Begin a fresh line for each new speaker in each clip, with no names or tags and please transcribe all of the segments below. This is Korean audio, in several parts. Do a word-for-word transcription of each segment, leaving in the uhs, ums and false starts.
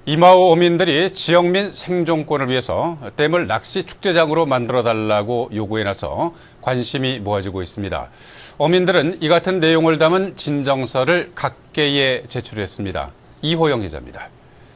이마오 어민들이 지역민 생존권을 위해서 댐을 낚시 축제장으로 만들어달라고 요구해 나서 관심이 모아지고 있습니다. 어민들은 이 같은 내용을 담은 진정서를 각계에 제출했습니다. 이호영 기자입니다.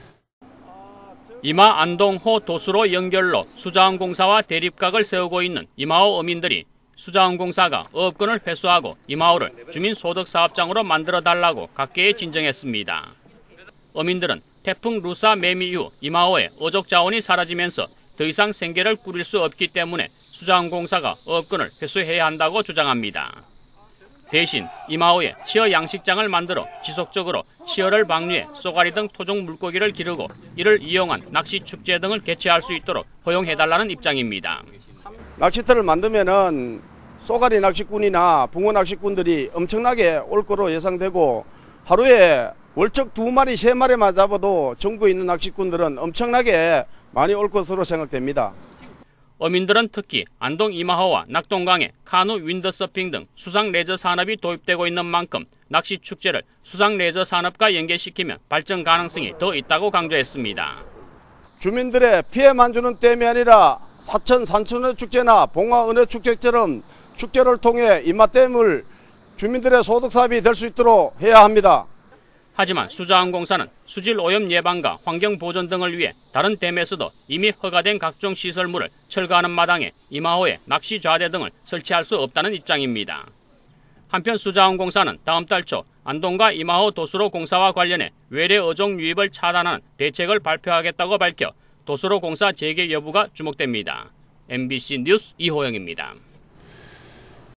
이마 안동호 도수로 연결로 수자원공사와 대립각을 세우고 있는 이마오 어민들이 수자원공사가 어업권을 회수하고 이마오를 주민소득사업장으로 만들어달라고 각계에 진정했습니다. 어민들은 태풍 루사 매미 이후 이마오의 어족 자원이 사라지면서 더 이상 생계를 꾸릴 수 없기 때문에 수자원공사가 어업권을 회수해야 한다고 주장합니다. 대신 이마오에 치어 양식장을 만들어 지속적으로 치어를 방류해 쏘가리 등 토종 물고기를 기르고 이를 이용한 낚시 축제 등을 개최할 수 있도록 허용해달라는 입장입니다.
낚시터를 만들면은 쏘가리 낚시꾼이나 붕어 낚시꾼들이 엄청나게 올 거로 예상되고 하루에 월척 두 마리, 세 마리만 잡아도 전국에 있는 낚시꾼들은 엄청나게 많이 올 것으로 생각됩니다.
어민들은 특히 안동 이마호와 낙동강에 카누 윈드서핑 등 수상 레저 산업이 도입되고 있는 만큼 낚시 축제를 수상 레저 산업과 연계시키면 발전 가능성이 더 있다고 강조했습니다.
주민들의 피해만 주는 댐이 아니라 사천 산천어 축제나 봉화은혜 축제처럼 축제를 통해 이마댐을 주민들의 소득 사업이 될 수 있도록 해야 합니다.
하지만 수자원공사는 수질 오염 예방과 환경 보존 등을 위해 다른 댐에서도 이미 허가된 각종 시설물을 철거하는 마당에 이마호에 낚시 좌대 등을 설치할 수 없다는 입장입니다. 한편 수자원공사는 다음 달 초 안동과 이마호 도수로 공사와 관련해 외래 어종 유입을 차단하는 대책을 발표하겠다고 밝혀 도수로 공사 재개 여부가 주목됩니다. 엠비씨 뉴스 이호영입니다.